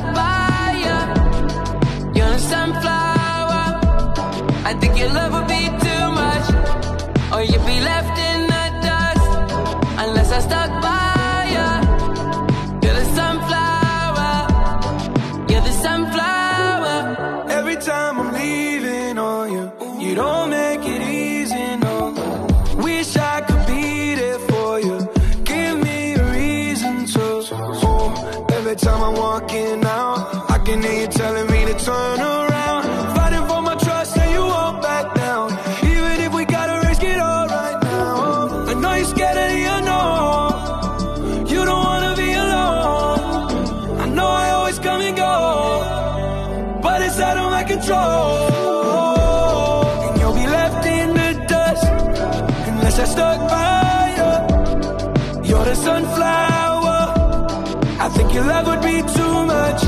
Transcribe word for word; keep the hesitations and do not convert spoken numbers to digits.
stuck by you. You're a sunflower. I think your love would be too much, or you'd be left in the dust unless I stuck by you. You're the sunflower. You're the sunflower. Every time I'm leaving on you, you don't make it easy, no. Wish I could be there for you. Give me a reason to. Oh, every time I'm walking out, I can hear you telling me to turn around. Fighting for my trust and you won't back down. Even if we gotta risk it all right now. I know you're scared of the unknown. You don't wanna be alone. I know I always come and go, but it's out of my control. And you'll be left in the dust unless I stuck by you. You're the sunflower. I think your love would be too much,